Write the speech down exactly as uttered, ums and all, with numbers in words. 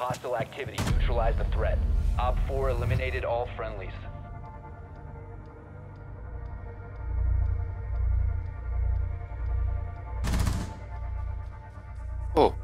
hostile activity. Neutralize the threat. Op four eliminated all friendlies. Oh.